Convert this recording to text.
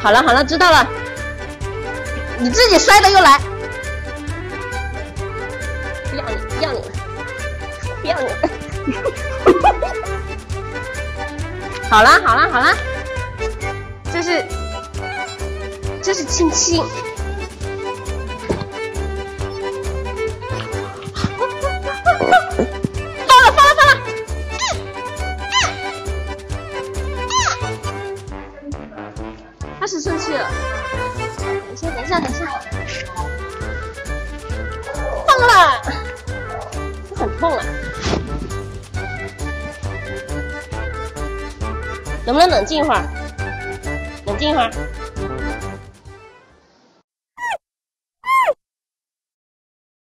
好了好了，知道了。你自己摔的又来，不要你了，不要你了。好了好了好了，这是亲亲。放了。他是生气了。等一下，放了，很痛啊，能不能冷静一会儿？冷静一会儿。